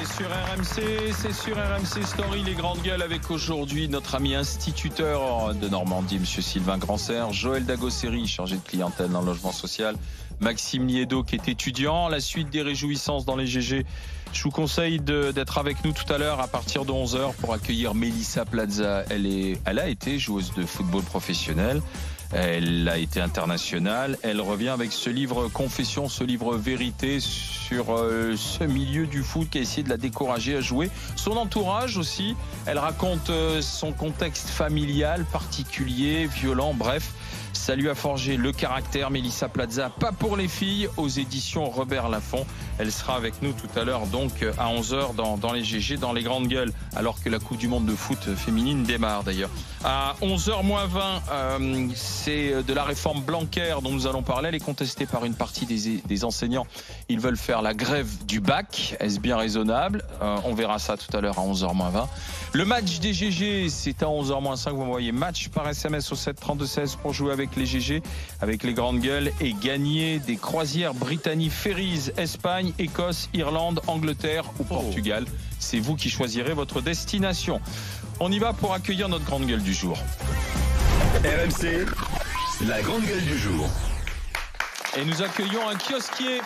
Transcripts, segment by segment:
C'est sur RMC Story, les grandes gueules, avec aujourd'hui notre ami instituteur de Normandie, monsieur Sylvain Grandserre, Joël Dagosseri, chargé de clientèle dans le logement social, Maxime Liedo qui est étudiant. La suite des réjouissances dans les GG. Je vous conseille d'être avec nous tout à l'heure à partir de 11h pour accueillir Melissa Plaza. Elle a été joueuse de football professionnel. Elle a été internationale. Elle revient avec ce livre Confession, ce livre vérité sur ce milieu du foot qui a essayé de la décourager à jouer. Son entourage aussi. Elle raconte son contexte familial particulier, violent, bref. Ça lui a forgé le caractère. Melissa Plaza, pas pour les filles, aux éditions Robert Laffont. Elle sera avec nous tout à l'heure, donc à 11h dans les GG, dans les grandes gueules, alors que la Coupe du Monde de foot féminine démarre d'ailleurs. À 11h-20, c'est de la réforme Blanquer dont nous allons parler. Elle est contestée par une partie des enseignants. Ils veulent faire la grève du bac. Est-ce bien raisonnable ? On verra ça tout à l'heure à 11h-20. Le match des GG, c'est à 11h-5. Vous envoyez match par SMS au 732-16 pour jouer avec les GG, avec les grandes gueules et gagner des croisières Brittany Ferries, Espagne, Écosse, Irlande, Angleterre ou Portugal. C'est vous qui choisirez votre destination. On y va pour accueillir notre grande gueule du jour. RMC, la grande gueule du jour. Et nous accueillons un kiosquier.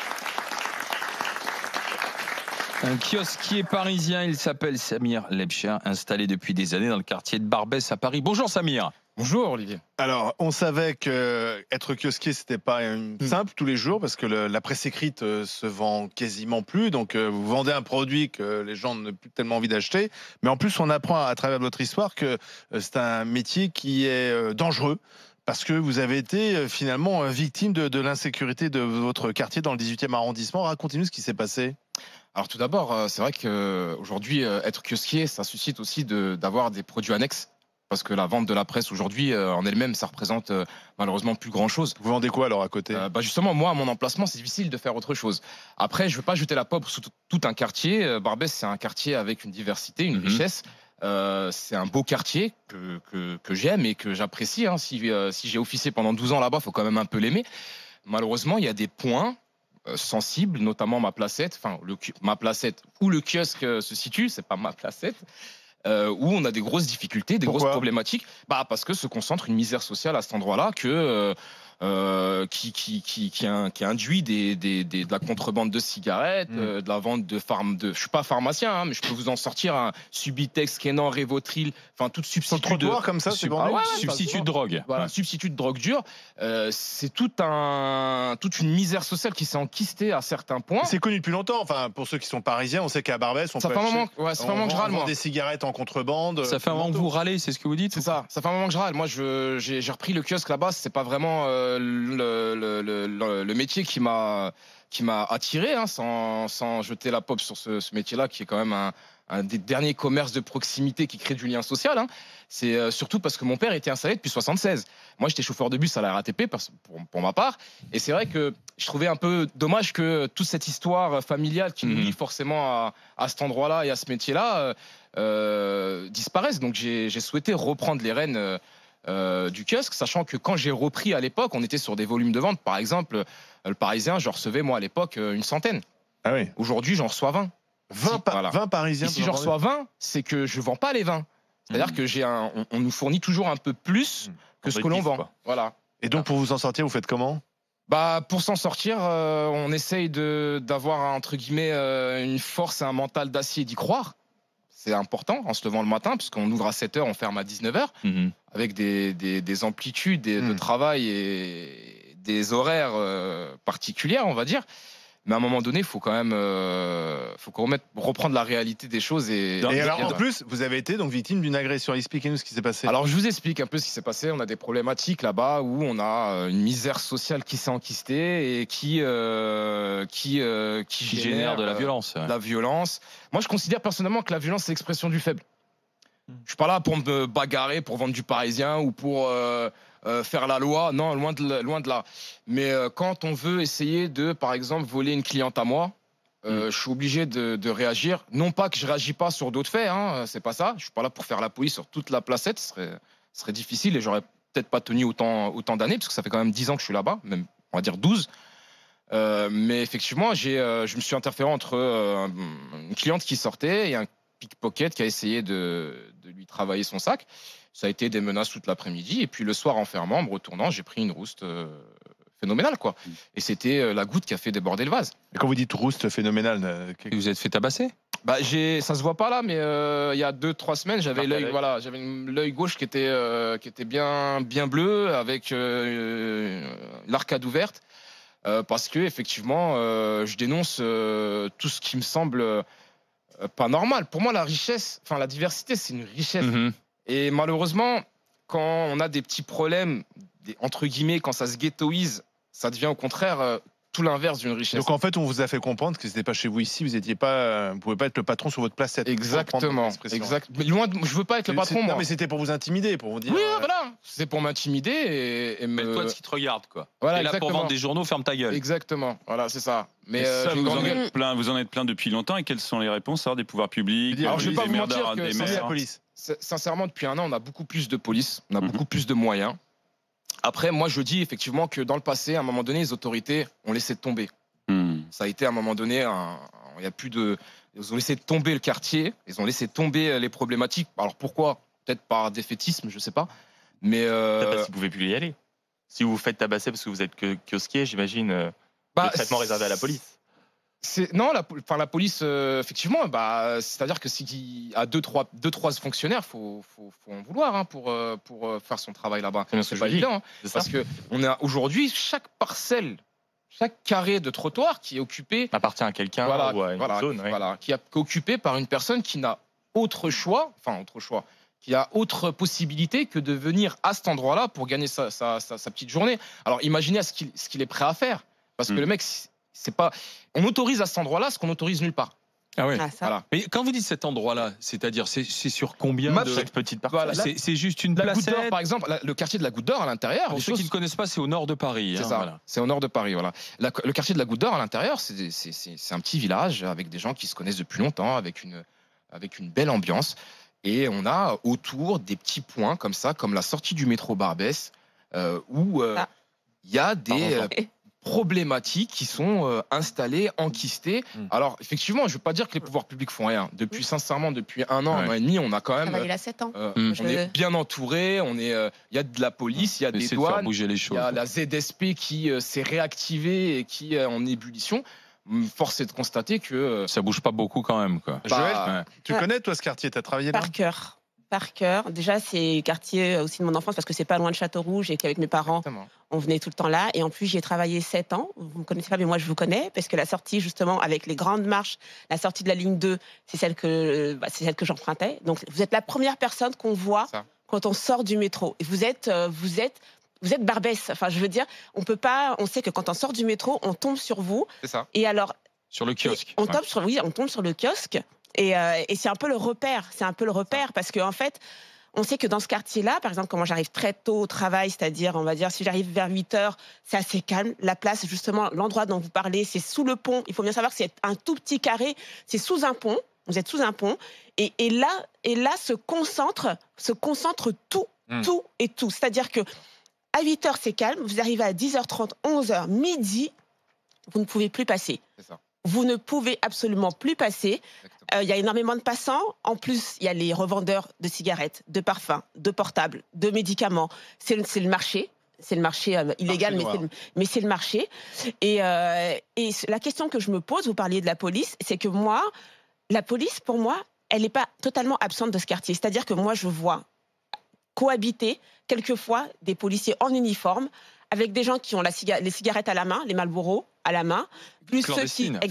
Un kiosquier parisien, il s'appelle Samir Lebcher, installé depuis des années dans le quartier de Barbès à Paris. Bonjour Samir. Bonjour Olivier. Alors, on savait que être kiosquier, c'était pas simple tous les jours parce que la presse écrite se vend quasiment plus. Donc, vous vendez un produit que les gens n'ont plus tellement envie d'acheter. Mais en plus, on apprend à travers votre histoire que c'est un métier qui est dangereux. Parce que vous avez été finalement victime de l'insécurité de votre quartier dans le 18e arrondissement. Racontez-nous ce qui s'est passé. Alors tout d'abord, c'est vrai qu'aujourd'hui, être kiosquier, ça suscite aussi d'avoir des produits annexes. Parce que la vente de la presse aujourd'hui, en elle-même, ça représente malheureusement plus grand-chose. Vous vendez quoi alors à côté ? Justement, moi, à mon emplacement, c'est difficile de faire autre chose. Après, je ne veux pas jeter la pomme sur tout un quartier. Barbès, c'est un quartier avec une diversité, une richesse. C'est un beau quartier que j'aime et que j'apprécie. Si j'ai officié pendant 12 ans là-bas, il faut quand même un peu l'aimer. Malheureusement, il y a des points sensibles, notamment ma placette, ma placette où le kiosque se situe, c'est pas ma placette. Où on a des grosses difficultés, des grosses problématiques, parce que se concentre une misère sociale à cet endroit-là qui induit de la contrebande de cigarettes, de la vente de je suis pas pharmacien, mais je peux vous en sortir un Subutex, Kenan, Révotril, toute substitut de comme ça, c'est vendu. Substitut de drogue. Voilà, substitut de drogue dure. C'est toute une misère sociale qui s'est enquistée à certains points. C'est connu depuis longtemps. Enfin, pour ceux qui sont parisiens, on sait qu'à Barbès, ça fait un moment que je râle. On vend des cigarettes en contrebande. Ça fait un moment que vous râlez, c'est ce que vous dites ? C'est ça. Ça fait un moment que je râle. Moi, j'ai repris le kiosque là-bas. C'est pas vraiment le métier qui m'a attiré, sans jeter la pop sur ce métier-là, qui est quand même un des derniers commerces de proximité qui crée du lien social. C'est surtout parce que mon père était installé depuis 76. Moi, j'étais chauffeur de bus à la RATP pour ma part. Et c'est vrai que je trouvais un peu dommage que toute cette histoire familiale qui nous lie forcément à cet endroit-là et à ce métier-là disparaisse. Donc, j'ai souhaité reprendre les rênes du kiosque, sachant que quand j'ai repris à l'époque, on était sur des volumes de vente. Par exemple, le Parisien, je recevais moi à l'époque une centaine. Ah oui. Aujourd'hui, j'en reçois 20. 20 Parisiens. Et si j'en reçois 20, c'est que je vends pas les 20. C'est-à-dire que on nous fournit toujours un peu plus que ce que l'on vend. Voilà. Et donc pour vous en sortir, vous faites comment ? Pour s'en sortir, on essaye d'avoir entre guillemets une force et un mental d'acier, d'y croire. C'est important en se levant le matin, puisqu'on ouvre à 7h, on ferme à 19h, avec des amplitudes de travail et des horaires particulières, on va dire. Mais à un moment donné, il faut quand même reprendre la réalité des choses. Et alors, en plus, vous avez été donc victime d'une agression. Expliquez-nous ce qui s'est passé. Alors, je vous explique un peu ce qui s'est passé. On a des problématiques là-bas où on a une misère sociale qui s'est enquistée et qui génère de la violence. De la violence. Moi, je considère personnellement que la violence, c'est l'expression du faible. Je suis pas là pour me bagarrer, pour vendre du Parisien ou pour faire la loi. Non, loin de là. Mais quand on veut essayer de, par exemple, voler une cliente à moi, je suis obligé de réagir. Non pas que je réagis pas sur d'autres faits, c'est pas ça. Je suis pas là pour faire la police sur toute la placette. Ce serait difficile et j'aurais peut-être pas tenu autant d'années, parce que ça fait quand même 10 ans que je suis là-bas, même on va dire 12. Mais effectivement, je me suis interféré entre une cliente qui sortait et un pickpocket qui a essayé de lui travailler son sac. Ça a été des menaces toute l'après-midi. Et puis le soir, en fermant, en me retournant, j'ai pris une rouste phénoménale, quoi. Et c'était la goutte qui a fait déborder le vase. Et quand vous dites rouste phénoménale, Et vous êtes fait tabasser? Bah, ça se voit pas là, mais il y a 2-3 semaines, j'avais l'œil gauche qui était bien bleu avec l'arcade ouverte. Parce que effectivement, je dénonce tout ce qui me semble pas normal. Pour moi, la diversité, c'est une richesse. Et malheureusement, quand on a des petits problèmes, entre guillemets, quand ça se ghettoise, ça devient au contraire tout l'inverse d'une richesse. Donc en fait, on vous a fait comprendre que c'était pas chez vous ici, vous pouvez pas être le patron sur votre placette. Exactement. Mais loin, je veux pas être le patron, moi. Non, mais c'était pour vous intimider, pour vous dire. Oui, voilà. C'est pour m'intimider et Mais toi, ce qui te regarde, quoi. Voilà, et là, pour vendre des journaux, ferme ta gueule. Exactement. Voilà, c'est ça. Mais ça, vous en êtes plein depuis longtemps. Et quelles sont les réponses des pouvoirs publics, Alors, je vais pas des vous maires, mentir que des sans maires la police. Sincèrement, depuis 1 an, on a beaucoup plus de police, on a beaucoup plus de moyens. Après, moi, je dis effectivement que dans le passé, à un moment donné, les autorités ont laissé tomber. Ça a été à un moment donné, il y a plus de, ils ont laissé tomber le quartier, ils ont laissé tomber les problématiques. Alors pourquoi? Peut-être par défaitisme, je sais pas. Mais parce que vous pouvez plus y aller. Si vous vous faites tabasser parce que vous êtes kiosquier, j'imagine le traitement réservé à la police. Non, la police, effectivement, c'est-à-dire que s'il y a 2-3 fonctionnaires, faut en vouloir pour faire son travail là-bas. C'est pas évident, parce que on a aujourd'hui chaque parcelle, chaque carré de trottoir qui est occupé appartient à quelqu'un ou à une zone, qui est occupé par une personne qui n'a autre choix, qui a autre possibilité que de venir à cet endroit-là pour gagner sa petite journée. Alors imaginez ce qu'il est prêt à faire, parce que le mec, c'est pas, on autorise à cet endroit-là ce qu'on autorise nulle part. Ah ouais. Voilà. Mais quand vous dites cet endroit-là, c'est-à-dire c'est sur combien de cette petite partie? Voilà, c'est juste une la Goutte placette. d'Or, par exemple, le quartier de la Goutte d'Or à l'intérieur. Pour ceux qui ne connaissent pas, c'est au nord de Paris. C'est ça. Voilà. C'est au nord de Paris. Voilà. Le quartier de la Goutte d'Or à l'intérieur, c'est un petit village avec des gens qui se connaissent depuis longtemps, avec une belle ambiance. Et on a autour des petits points comme ça, comme la sortie du métro Barbès, où il y a des problématiques qui sont installées, enquistées. Alors, effectivement, je ne veux pas dire que les pouvoirs publics font rien. Depuis 1 an, 1 an et demi, on a quand même... Il a 7 ans. On est bien entouré, il y a de la police, il y a des douanes, il y a la ZSP qui s'est réactivée et qui est en ébullition. Force est de constater que... Ça bouge pas beaucoup quand même, quoi. Joël, tu connais, toi, ce quartier? Tu as travaillé là? Par cœur. Déjà, c'est le quartier aussi de mon enfance parce que c'est pas loin de Châteaurouge et qu'avec mes parents, on venait tout le temps là. Et en plus, j'y ai travaillé 7 ans. Vous me connaissez pas, mais moi, je vous connais parce que la sortie, justement, avec les grandes marches, la sortie de la ligne 2, c'est celle que j'empruntais. Donc, vous êtes la première personne qu'on voit quand on sort du métro. Et vous êtes Barbès. Enfin, je veux dire, on sait que quand on sort du métro, on tombe sur vous. C'est ça. Et alors. Sur le kiosque. On tombe sur le kiosque. Et c'est un peu le repère. Parce qu'en fait, on sait que dans ce quartier-là, par exemple, quand moi j'arrive très tôt au travail, c'est-à-dire, on va dire, si j'arrive vers 8h, c'est assez calme. La place, justement, l'endroit dont vous parlez, c'est sous le pont. Il faut bien savoir que c'est un tout petit carré. C'est sous un pont. Vous êtes sous un pont. Et là se concentre tout. C'est-à-dire que à 8h, c'est calme. Vous arrivez à 10h30, 11h, midi, vous ne pouvez plus passer. C'est ça. Vous ne pouvez absolument plus passer. Il y a énormément de passants. En plus, il y a les revendeurs de cigarettes, de parfums, de portables, de médicaments. C'est le marché. C'est le marché illégal, mais c'est le marché. Et la question que je me pose, vous parliez de la police, c'est que moi, la police, pour moi, elle n'est pas totalement absente de ce quartier. C'est-à-dire que moi, je vois cohabiter quelquefois des policiers en uniforme avec des gens qui ont les cigarettes à la main, les Marlboro à la main, plus ceux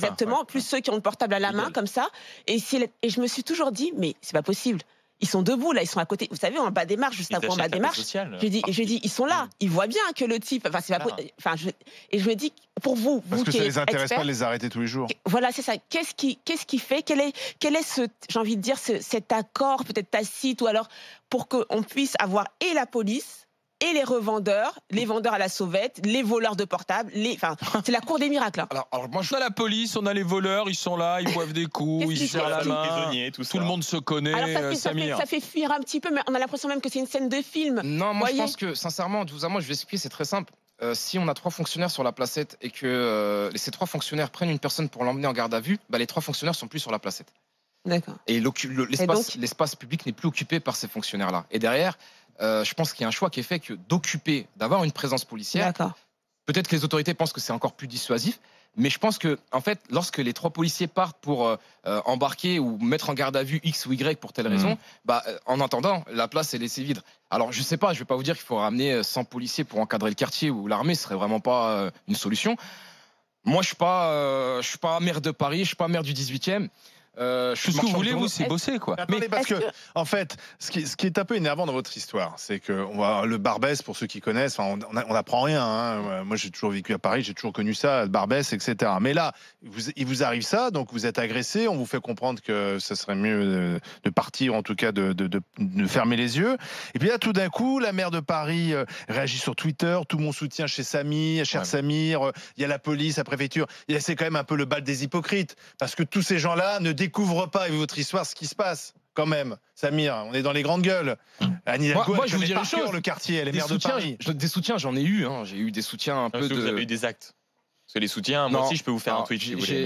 qui ont le portable à la main, comme ça. Et je me suis toujours dit, mais c'est pas possible. Ils sont debout, là, ils sont à côté. Vous savez, en bas des marches, juste avant en bas des marches. Je dis, ils sont là. Ils voient bien que le type. Enfin, c'est pas. Et je me dis, pour vous, parce que qui ça êtes les intéresse expert, pas de les arrêter tous les jours. Voilà, c'est ça. Qu'est-ce qui fait quel est ce, j'ai envie de dire, cet accord peut-être tacite, ou alors pour qu'on puisse avoir et la police et les revendeurs, les vendeurs à la sauvette, les voleurs de portables, c'est la cour des miracles. Hein. Alors moi, on a la police, on a les voleurs, ils sont là, ils boivent des coups, ils se serrent la main, tout le monde se connaît. Alors ça fait fuir un petit peu, mais on a l'impression même que c'est une scène de film. Non, moi je pense que, sincèrement, moi je vais expliquer, c'est très simple. si on a 3 fonctionnaires sur la placette et que ces 3 fonctionnaires prennent une personne pour l'emmener en garde à vue, bah, les 3 fonctionnaires sont plus sur la placette. D'accord. Et l'espace public n'est plus occupé par ces fonctionnaires-là. Et derrière, je pense qu'il y a un choix qui est fait que d'avoir une présence policière. D'accord. Peut-être que les autorités pensent que c'est encore plus dissuasif, mais je pense que, en fait, lorsque les 3 policiers partent pour embarquer ou mettre en garde à vue X ou Y pour telle raison, bah, en attendant, la place est laissée vide. Alors, je sais pas, je vais pas vous dire qu'il faut ramener 100 policiers pour encadrer le quartier ou l'armée, ce serait vraiment pas une solution. Moi, je suis pas maire de Paris, je suis pas maire du 18e. Tout ce que vous voulez, vous, c'est bosser, quoi. Attendez, parce que, en fait, ce qui est un peu énervant dans votre histoire, c'est que le Barbès, pour ceux qui connaissent, on n'apprend rien. Hein. Moi, j'ai toujours vécu à Paris, j'ai toujours connu ça, le Barbès, etc. Mais là, il vous arrive ça, donc vous êtes agressé, on vous fait comprendre que ce serait mieux de partir, en tout cas de fermer les yeux. Et puis là, tout d'un coup, la maire de Paris réagit sur Twitter, tout mon soutien chez Samir, cher Samir, il y a la police, la préfecture. Et c'est quand même un peu le bal des hypocrites, parce que tous ces gens-là ne découvre pas avec votre histoire ce qui se passe. Quand même, Samir, on est dans les grandes gueules. Anne Hidalgo, moi je vous dirais une chose, le quartier, elle est maire de Paris. Des soutiens, j'en ai eu. Hein. J'ai eu des soutiens un peu de. Vous avez eu des actes. Parce que les soutiens, moi aussi, je peux vous faire un tweet si vous voulez.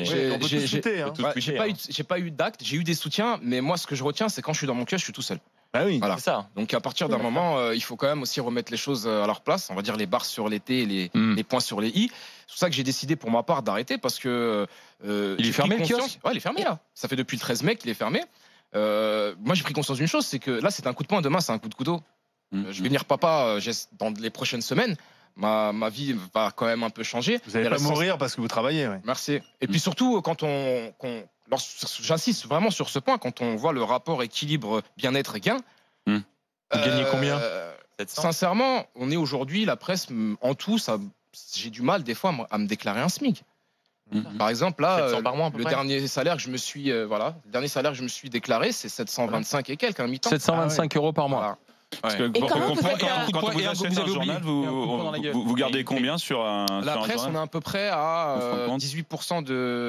J'ai pas eu d'actes, j'ai eu des soutiens, mais moi, ce que je retiens, c'est quand je suis dans mon kiosque, je suis tout seul. Ah oui, voilà. C'est ça. Donc à partir d'un moment, il faut quand même aussi remettre les choses à leur place. On va dire les barres sur les T, les points sur les I. C'est pour ça que j'ai décidé pour ma part d'arrêter parce que il est fermé le kiosque. Ouais, il est fermé là. Ça fait depuis le 13 mai qu'il est fermé. Moi, j'ai pris conscience d'une chose, c'est que là, c'est un coup de poing, demain, c'est un coup de couteau. Je vais devenir papa dans les prochaines semaines. Ma vie va quand même un peu changer. Vous n'allez pas mourir parce que vous travaillez. Ouais. Merci. Et puis surtout, j'insiste vraiment sur ce point, quand on voit le rapport équilibre bien-être et gain. Vous gagnez combien? Sincèrement, on est aujourd'hui, la presse, en tout, j'ai du mal des fois à me déclarer un SMIC. Par exemple, là, par mois, le dernier salaire que je me suis déclaré, c'est 725 et quelques, un mi-temps. 725 € par mois. Voilà. Parce que Et comment vous faites quand on vous achète un journal, vous gardez combien sur un La presse, on est à peu près à 18%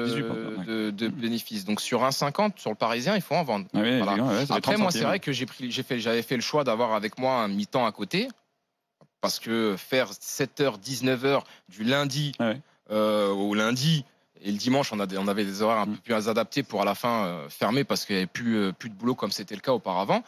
de bénéfices. Donc sur un 50, sur le Parisien, il faut en vendre. Ah oui, voilà. ouais, Après, moi, c'est vrai que j'avais fait le choix d'avoir avec moi un mi-temps à côté. Parce que faire 7h, 19h du lundi au lundi, et le dimanche, on avait des horaires un peu plus adaptés pour à la fin fermer parce qu'il n'y avait plus de boulot comme c'était le cas auparavant.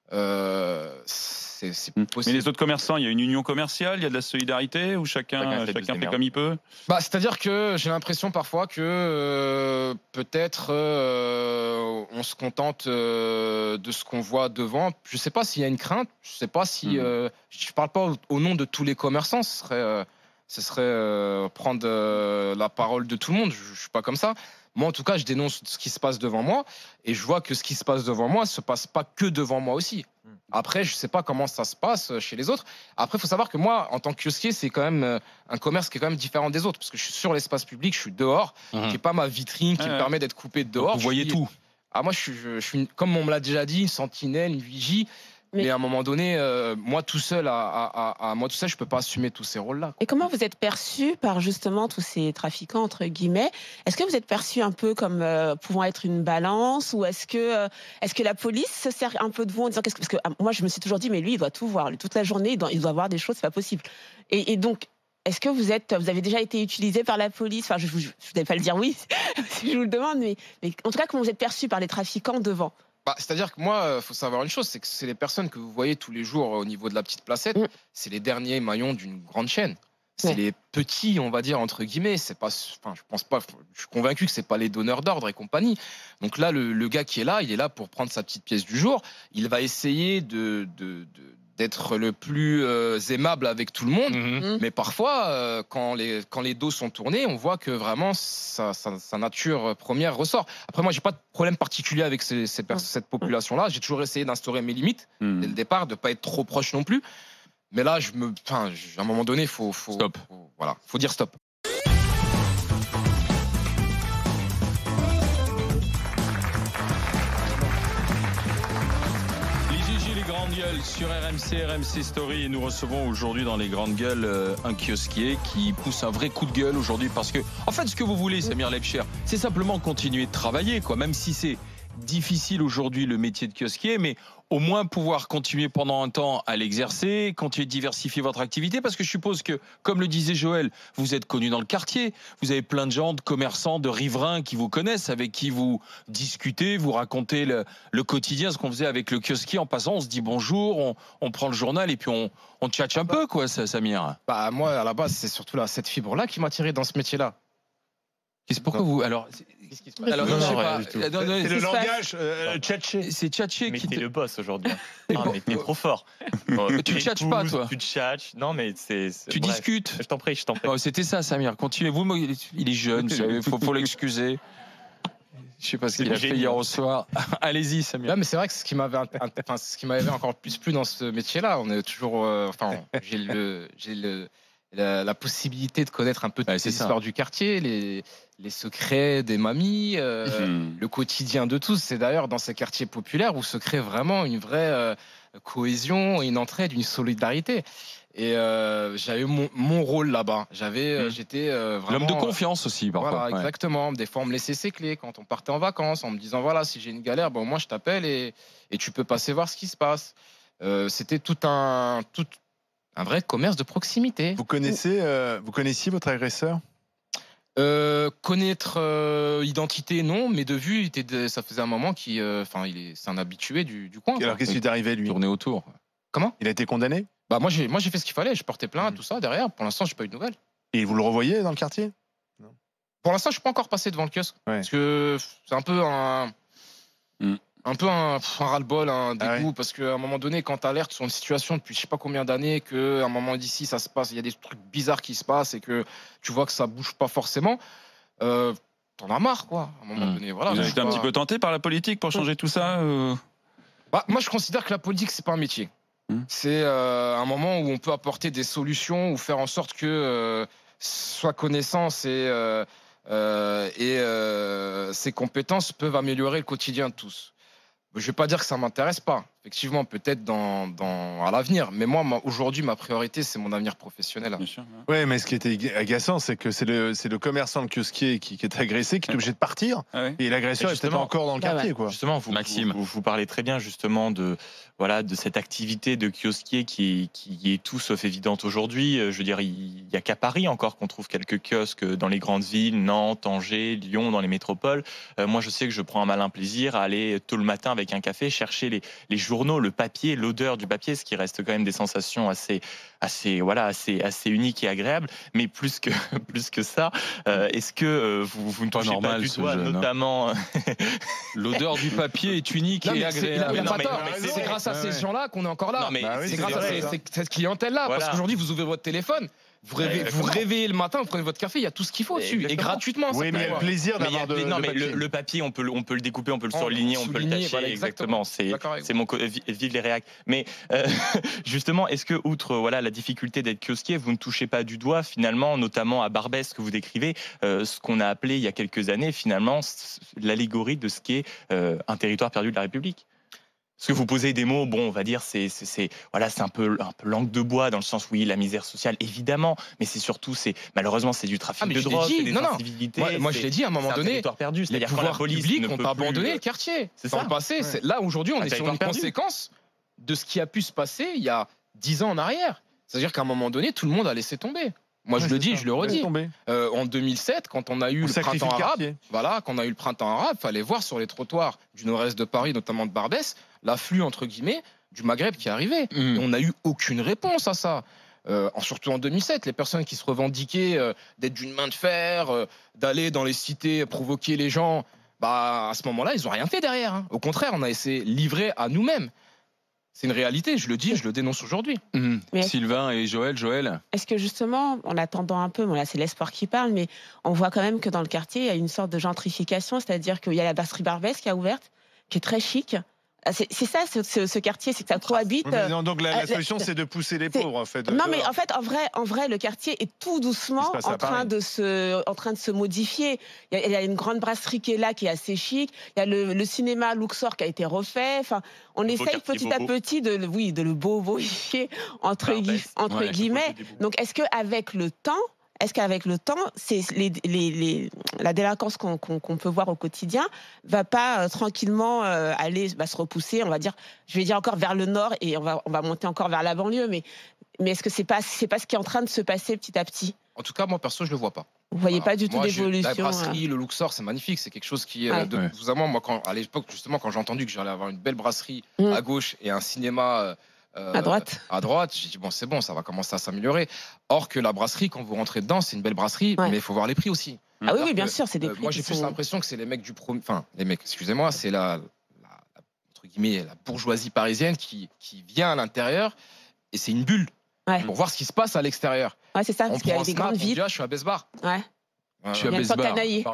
C'est possible. Mais les autres commerçants, il y a une union commerciale, il y a de la solidarité où chacun fait comme il peut. C'est-à-dire que j'ai l'impression parfois que peut-être on se contente de ce qu'on voit devant. Je ne sais pas s'il y a une crainte. Je ne sais pas si. Je parle pas au nom de tous les commerçants. Ce serait prendre la parole de tout le monde. Je suis pas comme ça. Moi, en tout cas, je dénonce ce qui se passe devant moi et je vois que ce qui se passe devant moi ne se passe pas que devant moi aussi. Après, je ne sais pas comment ça se passe chez les autres. Après, il faut savoir que moi, en tant que kiosquier, c'est quand même un commerce qui est quand même différent des autres parce que je suis sur l'espace public, je suis dehors, j'ai pas ma vitrine qui me permet d'être coupé de dehors. Donc vous voyez tout. Ah, moi, je suis comme on me l'a déjà dit, une sentinelle, une vigie. Mais à un moment donné, moi tout seul, je peux pas assumer tous ces rôles-là. Et comment vous êtes perçu par justement tous ces trafiquants entre guillemets? Est-ce que vous êtes perçu un peu comme pouvant être une balance, ou est-ce que la police se sert un peu de vous en disant parce que moi je me suis toujours dit mais lui il doit tout voir, toute la journée il doit voir des choses, c'est pas possible. Et donc est-ce que vous avez déjà été utilisé par la police? Enfin, je ne vais pas le dire oui si je vous le demande, mais en tout cas comment vous êtes perçu par les trafiquants devant? C'est-à-dire que moi, il faut savoir une chose, c'est que c'est les personnes que vous voyez tous les jours au niveau de la petite placette, c'est les derniers maillons d'une grande chaîne. C'est les petits, on va dire, entre guillemets. C'est pas, je pense pas, je suis convaincu que c'est pas les donneurs d'ordre et compagnie. Donc là, le gars qui est là, il est là pour prendre sa petite pièce du jour. Il va essayer d'être le plus aimable avec tout le monde, mais parfois, quand les dos sont tournés, on voit que vraiment sa nature première ressort. Après, moi, j'ai pas de problème particulier avec cette population-là. J'ai toujours essayé d'instaurer mes limites dès le départ, de pas être trop proche non plus. Mais là, à un moment donné, faut dire stop. Grandes gueules sur RMC Story, et nous recevons aujourd'hui dans les grandes gueules un kiosquier qui pousse un vrai coup de gueule aujourd'hui parce que, en fait, ce que vous voulez, Samir Lepcher, c'est simplement continuer de travailler, quoi, même si c'est difficile aujourd'hui le métier de kiosquier, mais au moins pouvoir continuer pendant un temps à l'exercer, continuer de diversifier votre activité, parce que je suppose que, comme le disait Joël, vous êtes connu dans le quartier, vous avez plein de gens, de commerçants, de riverains qui vous connaissent, avec qui vous discutez, vous racontez le quotidien, ce qu'on faisait avec le kiosquier en passant, on se dit bonjour, on prend le journal et puis on tchatche un peu, quoi, Samir. Bah, moi, à la base, c'est surtout cette fibre-là qui m'a tiré dans ce métier-là. Pourquoi vous... Alors, Qu'est-ce qui se passe? non, Non, je sais non, pas. rien du tout. Non, non, C'est le c'est- langage tchatché. C'est tchatché Mais qui t'es te... le boss aujourd'hui. Et Ah, bon- mais t'es trop fort. Tu tchatches pas, toi. Tu tchatches. Non, mais c'est. Tu bref. discutes. Je t'en prie, je t'en prie. Oh, c'était ça, Samir. Continuez. Vous, il est jeune, il faut l'excuser. Je sais pas ce qu'il a fait hier au soir. Allez-y, Samir. Là, mais c'est vrai que ce qui m'avait encore plus plu dans ce métier-là, on est toujours, j'ai la possibilité de connaître un peu toutes c'est les ça. histoires du quartier, les secrets des mamies, le quotidien de tous. C'est d'ailleurs dans ces quartiers populaires où se crée vraiment une vraie cohésion, une entraide, une solidarité. Et j'avais eu mon rôle là-bas. J'étais vraiment L'homme de confiance aussi, parfois. Voilà, Ouais. exactement. Des fois, on me laissait ses clés quand on partait en vacances, en me disant voilà, si j'ai une galère, bon, moi je t'appelle et tu peux passer voir ce qui se passe. C'était tout un vrai commerce de proximité. Vous connaissiez votre agresseur? Connaître identité, non, mais de vue, ça faisait un moment c'est un habitué du coin. quoi. Alors qu'est-ce qui est arrivé lui? Tourner autour. Comment? Il a été condamné? Bah moi j'ai fait ce qu'il fallait, je portais plainte, tout ça derrière. Pour l'instant, j'ai pas eu de nouvelles. Et vous le revoyez dans le quartier? Pour l'instant, je suis pas encore passé devant le kiosque Ouais. parce que c'est un peu un ras-le-bol, un dégoût, Ah ouais. parce qu'à un moment donné, quand tu alertes sur une situation depuis je sais pas combien d'années, qu'à un moment d'ici ça se passe, il y a des trucs bizarres qui se passent et que tu vois que ça bouge pas forcément, t'en as marre quoi. À un moment donné, voilà. Vous je avez sais été un pas. petit peu tenté par la politique pour changer tout ça Bah, moi, je considère que la politique, c'est pas un métier. C'est un moment où on peut apporter des solutions ou faire en sorte que soit connaissance et ses compétences peuvent améliorer le quotidien de tous. Je vais pas dire que ça m'intéresse pas. Effectivement, peut-être à l'avenir. Mais moi, aujourd'hui, ma priorité, c'est mon avenir professionnel. Bien sûr. Ouais, mais ce qui était agaçant, c'est que c'est le commerçant, le kiosquier qui est agressé, qui est obligé de partir. Ah ouais. Et l'agresseur Et est peut-être justement- encore dans le Ah ouais. quartier, quoi. Justement, Maxime. vous parlez très bien justement de cette activité de kiosquier qui est tout sauf évidente aujourd'hui. Je veux dire, il y a qu'à Paris encore qu'on trouve quelques kiosques dans les grandes villes, Nantes, Angers, Lyon, dans les métropoles. Moi, je sais que je prends un malin plaisir à aller tôt le matin avec un café chercher les journaux, le papier, l'odeur du papier, ce qui reste quand même des sensations assez uniques et agréables. Mais plus que ça, est-ce que vous ne Pas touchez normal, pas du ce doigt, jeune, hein. notamment L'odeur du papier est unique Non, et mais il a agréable. pas mais- tort. mais C'est c'est grâce à ces gens-là qu'on est encore là. Non, mais Bah oui, c'est c'est grâce à vrai. cette clientèle-là. Voilà. Parce qu'aujourd'hui, vous ouvrez votre téléphone, vous réveillez le matin, vous prenez votre café, il y a tout ce qu'il faut dessus. Et Exactement. gratuitement. Oui, mais il y a le certainement. plaisir Mais il y a- d'avoir mais de le papier, on peut le découper, on peut le On peut surligner, on peut le souligner, tâcher. voilà, exactement. exactement. D'accord avec C'est mon vive les réacs. Mais justement, est-ce que outre la difficulté d'être kiosquier, vous ne touchez pas du doigt finalement, notamment à Barbès que vous décrivez, ce qu'on a appelé il y a quelques années finalement l'allégorie de ce qu'est un territoire perdu de la République? Parce que vous posez des mots, bon, on va dire, c'est un peu langue de bois dans le sens, oui, la misère sociale, évidemment, mais c'est surtout, malheureusement, c'est du trafic Ah, mais de je l'ai drogue, dit, c'est des non, non. incivilités. Moi, je l'ai dit à un moment c'est donné. territoire perdu, Les c'est-à-dire quand la pouvoirs police publics ne ont peut plus, abandonné le quartier. c'est Dans ça. le passé, Ouais. là aujourd'hui, on Un est sur territoire une perdu. conséquence de ce qui a pu se passer il y a 10 ans en arrière. C'est-à-dire qu'à un moment donné, tout le monde a laissé tomber. Moi, je le dis, je le redis. En 2007, quand on a eu On le sacrifie printemps le arabe, quartier. voilà, quand on a eu le printemps arabe, fallait voir sur les trottoirs du nord-est de Paris, notamment de Barbès, l'afflux entre guillemets du Maghreb qui arrivait. Et on n'a eu aucune réponse à ça. Surtout en 2007, les personnes qui se revendiquaient d'être d'une main de fer, d'aller dans les cités provoquer les gens, bah à ce moment-là, ils n'ont rien fait derrière. Hein. Au contraire, on a essayé livré à nous-mêmes. C'est une réalité, je le dis, je le dénonce aujourd'hui. Mais- Sylvain et Joël. Est-ce que justement, en attendant un peu, bon là c'est l'espoir qui parle, mais on voit quand même que dans le quartier, il y a une sorte de gentrification, c'est-à-dire qu'il y a la brasserie Barbès qui a ouverte, qui est très chic. C'est ça, ce quartier, c'est que ça cohabite. Mais non, donc la euh, solution, c'est de pousser les c'est- pauvres, en fait. Non, mais en fait, en vrai, le quartier est tout doucement Il se passe à en train de se modifier. Il y a une grande brasserie qui est là, qui est assez chic. Il y a le cinéma Luxor qui a été refait. Enfin, on beau essaye quartier petit à bobo. petit de le beau-boifier entre Barbès. guillemets. Ouais, Donc, est-ce qu'avec le temps, est-ce qu'avec le temps, c'est la délinquance qu'on peut voir au quotidien va pas tranquillement aller se repousser, on va dire, je vais dire encore vers le nord et on va monter encore vers la banlieue, mais est-ce que c'est pas ce qui est en train de se passer petit à petit? En tout cas, moi perso, je le vois pas. Vous voyez pas du tout d'évolution? La brasserie, le Luxor, c'est magnifique. C'est quelque chose qui, de vous à moi, à l'époque, justement, quand j'ai entendu que j'allais avoir une belle brasserie à gauche et un cinéma à droite, j'ai dit bon, c'est bon, ça va commencer à s'améliorer. Or que la brasserie, quand vous rentrez dedans, c'est une belle brasserie, mais il faut voir les prix aussi. Ah oui, bien sûr, c'est des prix. Moi, j'ai plus l'impression que c'est les mecs excusez-moi, c'est entre guillemets la bourgeoisie parisienne qui vient à l'intérieur et c'est une bulle. Pour voir ce qui se passe à l'extérieur. Ouais, c'est ça, parce qu'il y a des grandes villes. Je suis à Besbar. Ouais. Je suis à Besbar.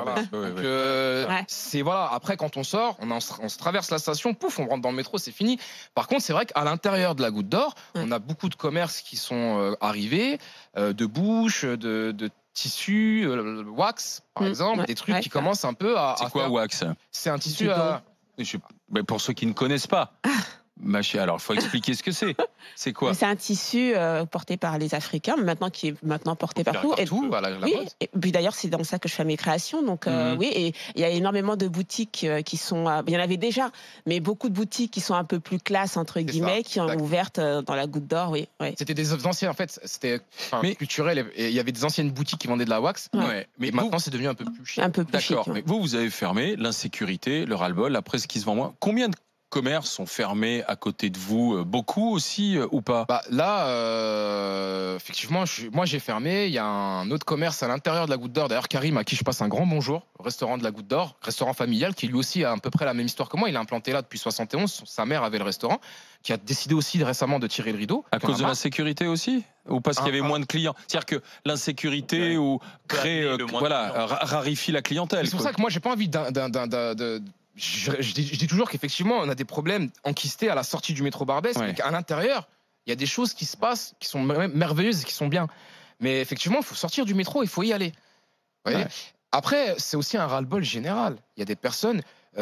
C'est voilà. Après, quand on sort, on se traverse la station, pouf, on rentre dans le métro, c'est fini. Par contre, c'est vrai qu'à l'intérieur de la Goutte d'Or, on a beaucoup de commerces qui sont arrivés, de bouches, de tissus, wax, par exemple, des trucs qui commencent un peu à. C'est quoi wax? C'est un tissu Mais pour ceux qui ne connaissent pas. Alors, il faut expliquer ce que c'est. C'est quoi? C'est un tissu porté par les Africains, qui est maintenant porté partout. Oui, et puis d'ailleurs, c'est dans ça que je fais mes créations. Donc, oui, et il y a énormément de boutiques qui sont. Il y en avait déjà, mais beaucoup de boutiques qui sont un peu plus classe, entre guillemets, qui ont ouvertes dans la Goutte d'Or. Oui. C'était des anciens, en fait, c'était culturel. Il y avait des anciennes boutiques qui vendaient de la wax. Mais maintenant, c'est devenu un peu plus chic. Un peu plus chic. D'accord, mais vous avez fermé l'insécurité, le ras-le-bol, la presse qui se vend moins. Combien de commerces sont fermés à côté de vous? Beaucoup aussi ou pas? Là, effectivement, moi j'ai fermé. Il y a un autre commerce à l'intérieur de la Goutte d'Or. D'ailleurs, Karim, à qui je passe un grand bonjour, au restaurant de la Goutte d'Or, restaurant familial, qui lui aussi a à peu près la même histoire que moi. Il est implanté là depuis 71. Sa mère avait le restaurant, qui a décidé aussi récemment de tirer le rideau. À cause de l'insécurité aussi? Ou parce qu'il y avait moins de clients? C'est-à-dire que l'insécurité ou crée, raréfie la clientèle. C'est pour ça que moi j'ai pas envie Je dis toujours qu'effectivement, on a des problèmes enquistés à la sortie du métro Barbès, mais qu'à l'intérieur, il y a des choses qui se passent, qui sont merveilleuses et qui sont bien. Mais effectivement, il faut sortir du métro, il faut y aller. Après, c'est aussi un ras-le-bol général. Il y a des personnes,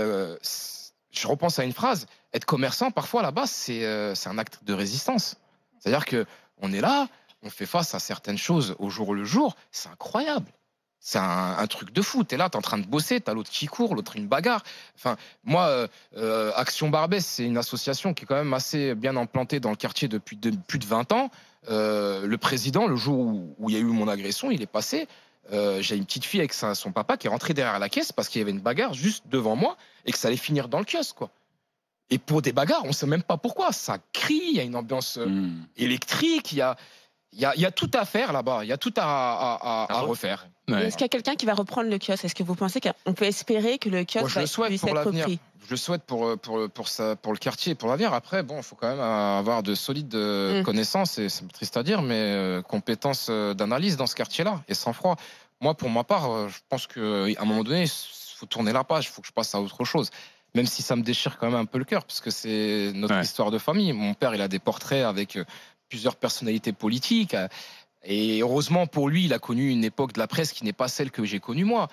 je repense à une phrase, être commerçant, parfois là-bas, c'est un acte de résistance. C'est-à-dire qu'on est là, on fait face à certaines choses au jour le jour, c'est incroyable. C'est un truc de fou. T'es là, t'es en train de bosser, t'as l'autre qui court, l'autre une bagarre. Enfin, moi, Action Barbès, c'est une association qui est quand même assez bien implantée dans le quartier depuis plus de 20 ans. Le président, le jour où il y a eu mon agression, il est passé. J'ai une petite fille avec son papa qui est rentré derrière la caisse parce qu'il y avait une bagarre juste devant moi et que ça allait finir dans le kiosque, quoi. Et pour des bagarres, on sait même pas pourquoi. Ça crie, il y a une ambiance électrique, il y a tout à faire là-bas, il y a tout à refaire. Est-ce qu'il y a quelqu'un qui va reprendre le kiosque? Est-ce que vous pensez qu'on peut espérer que le kiosque puisse être repris? Je le souhaite pour le quartier et pour l'avenir. Après, bon, il faut quand même avoir de solides connaissances, et c'est triste à dire, mais compétences d'analyse dans ce quartier-là, et sang-froid. Moi, pour ma part, je pense qu'à un moment donné, il faut tourner la page, il faut que je passe à autre chose. Même si ça me déchire quand même un peu le cœur, parce que c'est notre histoire de famille. Mon père, il a des portraits avec plusieurs personnalités politiques. Et heureusement pour lui, il a connu une époque de la presse qui n'est pas celle que j'ai connue moi.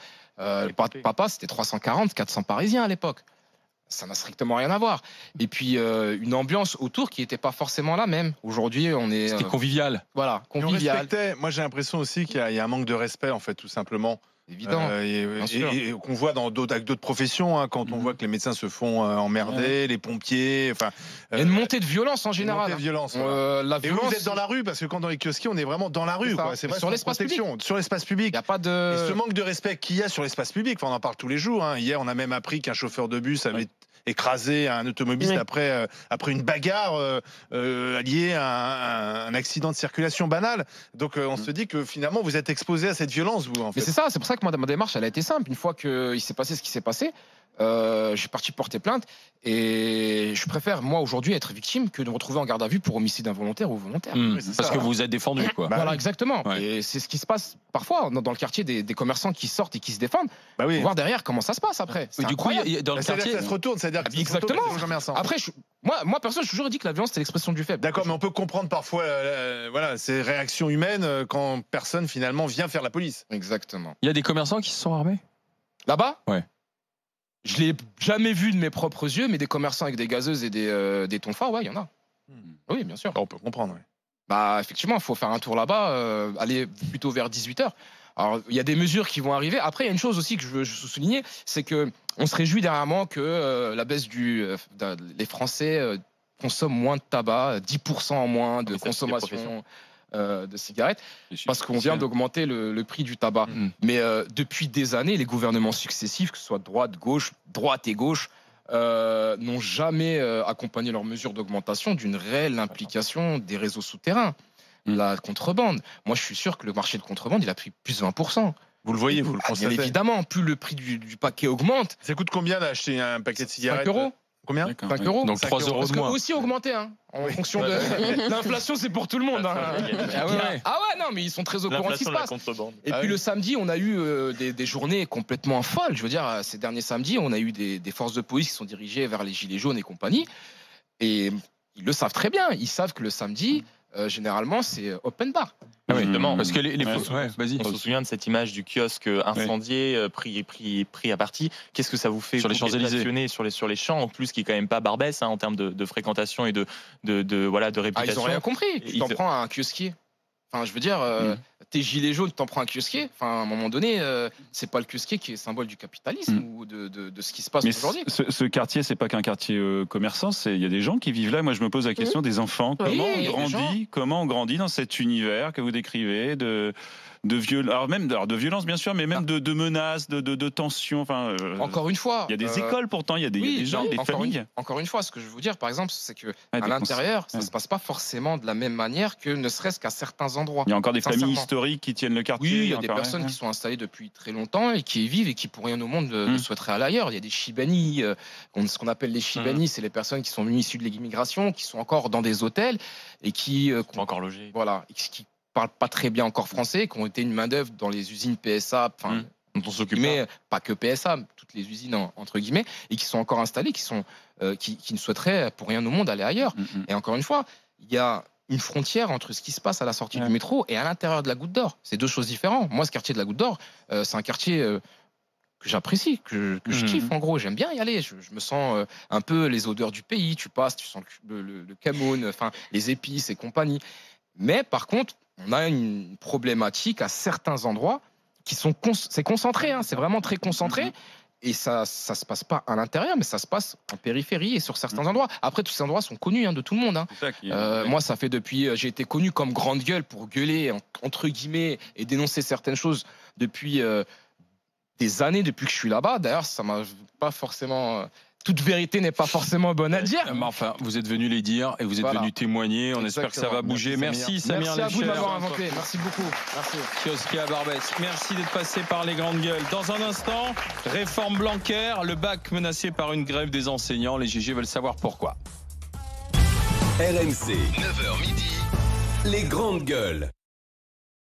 Papa, c'était 340, 400 Parisiens à l'époque. Ça n'a strictement rien à voir. Et puis une ambiance autour qui n'était pas forcément la même. Aujourd'hui, on est. C'était convivial. Voilà, convivial. Moi, j'ai l'impression aussi qu'il y a un manque de respect, en fait, tout simplement. Évident. Et qu'on voit avec d'autres professions, quand on voit que les médecins se font emmerder, les pompiers. Il y a une montée de violence en général. Une montée de violence. Et vous êtes dans la rue, parce que quand dans les kiosquiers, on est vraiment dans la rue. C'est vrai, sur l'espace public. Sur l'espace public. Il y a pas de. Et ce manque de respect qu'il y a sur l'espace public, on en parle tous les jours. Hier, on a même appris qu'un chauffeur de bus avait écrasé un automobiliste après une bagarre liée à un accident de circulation banal. Donc on se dit que finalement vous êtes exposé à cette violence, vous, en fait. Mais c'est ça, c'est pour ça que ma démarche elle a été simple. Une fois qu'il s'est passé ce qui s'est passé, je suis parti porter plainte, et je préfère moi aujourd'hui être victime que de me retrouver en garde à vue pour homicide involontaire ou volontaire. Parce que vous êtes défendu, quoi. Voilà, exactement. Et c'est ce qui se passe parfois dans le quartier, des commerçants qui sortent et qui se défendent. Pour voir derrière comment ça se passe après. Du coup, dans le quartier, ça se retourne, c'est-à-dire que exactement. Après, moi perso, j'ai toujours dit que la violence c'est l'expression du faible. D'accord, mais on peut comprendre parfois ces réactions humaines quand personne finalement vient faire la police. Exactement. Il y a des commerçants qui se sont armés là-bas. Ouais. Je l'ai jamais vu de mes propres yeux, mais des commerçants avec des gazeuses et des tonfas, il y en a. Oui, bien sûr. On peut comprendre. Bah, effectivement, il faut faire un tour là-bas, aller plutôt vers 18h. Alors, il y a des mesures qui vont arriver. Après, il y a une chose aussi que je veux souligner, c'est que on se réjouit dernièrement que la baisse les Français consomment moins de tabac, 10% en moins de consommation de cigarettes, parce qu'on vient d'augmenter le prix du tabac. Mais depuis des années, les gouvernements successifs, que ce soit droite et gauche, n'ont jamais accompagné leurs mesures d'augmentation d'une réelle implication des réseaux souterrains. La contrebande. Moi, je suis sûr que le marché de contrebande, il a pris plus de 20%. Vous le voyez, vous le constatez. Bien évidemment, plus le prix du paquet augmente. Ça coûte combien d'acheter un paquet de cigarettes? 5 euros. Combien? 5 euros. Donc 3 euros Parce de que moins. aussi augmenté, hein, en fonction de l'inflation, c'est pour tout le monde. Hein. Ah ouais, non, mais ils sont très au courant de ce qui se passe. Et puis le samedi, on a eu des journées complètement folles. Je veux dire, ces derniers samedis, on a eu des forces de police qui sont dirigées vers les gilets jaunes et compagnie. Et ils le savent très bien. Ils savent que le samedi, généralement, c'est open bar. Ah oui, justement, parce que vas-y. On se souvient de cette image du kiosque incendié, pris à partie. Qu'est-ce que ça vous fait sur les Champs-Élysées, sur les champs, en plus, qui est quand même pas Barbès en termes de fréquentation et de réputation. Ah, ils ont rien compris. Tu t'en prends à un kiosquier. Enfin, je veux dire, t'es gilet jaune, t'en prends un kiosquier. Enfin, à un moment donné, c'est pas le kiosquier qui est symbole du capitalisme ou de ce qui se passe aujourd'hui. Ce quartier, c'est pas qu'un quartier commerçant. Il y a des gens qui vivent là. Moi, je me pose la question des enfants. Comment on grandit dans cet univers que vous décrivez de violence, bien sûr, mais même de menaces, de tensions. Enfin, encore une fois, il y a des écoles pourtant, il y a des gens, des familles. Encore une fois, ce que je veux vous dire, par exemple, c'est que à l'intérieur, ça se passe pas forcément de la même manière que ne serait-ce qu'à certains endroits. Il y a encore des familles historiques qui tiennent le quartier. Oui, il y a des personnes qui sont installées depuis très longtemps et qui y vivent et qui pour rien au monde ne souhaiteraient aller ailleurs. Il y a des Chibani, ce qu'on appelle les Chibani, c'est les personnes qui sont issues de l'immigration, qui sont encore dans des hôtels et qui sont encore logés. Voilà, et qui parlent pas très bien encore français, qui ont été une main d'œuvre dans les usines PSA, enfin, dont on s'occupe pas que PSA, toutes les usines entre guillemets, et qui sont encore installées, qui ne souhaiteraient pour rien au monde aller ailleurs. Et encore une fois, il y a une frontière entre ce qui se passe à la sortie du métro et à l'intérieur de la Goutte d'Or. C'est deux choses différentes. Moi, ce quartier de la Goutte d'Or, c'est un quartier que j'apprécie, que je kiffe en gros. J'aime bien y aller. Je me sens un peu les odeurs du pays. Tu passes, tu sens le Cameroun, enfin les épices et compagnie. Mais par contre, on a une problématique à certains endroits qui sont c'est concentré, c'est vraiment très concentré. Et ça se passe pas à l'intérieur, mais ça se passe en périphérie et sur certains endroits. Après, tous ces endroits sont connus de tout le monde. Moi, ça fait j'ai été connu comme grande gueule pour gueuler entre guillemets et dénoncer certaines choses depuis des années, depuis que je suis là-bas. D'ailleurs, ça m'a pas forcément. Toute vérité n'est pas forcément bonne à dire. Mais enfin, vous êtes venu les dire et vous êtes venu témoigner. On espère que ça va bouger. Merci Samir. Merci à vous de m'avoir inventé. Merci beaucoup. Merci. Kiosquier à Barbès. Merci d'être passé par les grandes gueules. Dans un instant, réforme Blanquer, le bac menacé par une grève des enseignants. Les GG veulent savoir pourquoi. RMC, 9h midi, les grandes gueules.